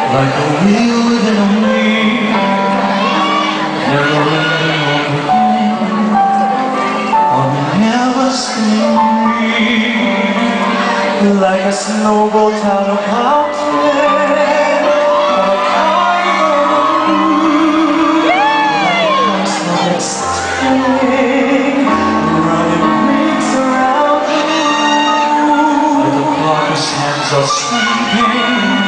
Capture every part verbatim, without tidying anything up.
like a wheel within a wheel, never ending or beginning, or never spinning, like a snowball tied up out there, or a carnival balloon, like a constant spinning, running rings around you, like the clock whose hands are sweeping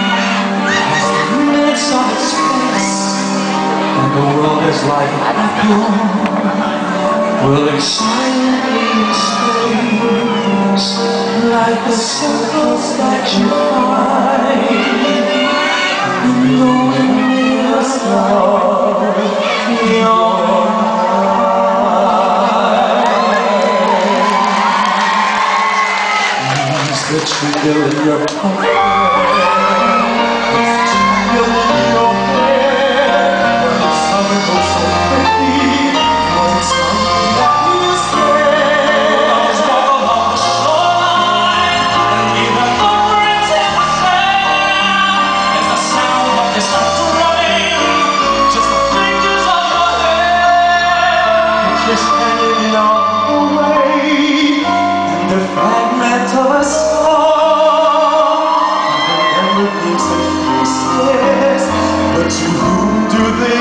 on its face, and the world is like a vacuum, whirling silently in space, like the circles that you find in the windmills of your mind. Is the trigger in your pocket? Just hanging on the way, and the fragment of a song. Remember things and faces, but to whom do they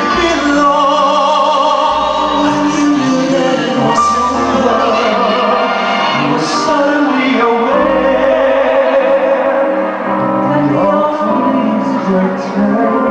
belong? When you knew that it was over, you were suddenly aware that the awful things were turned.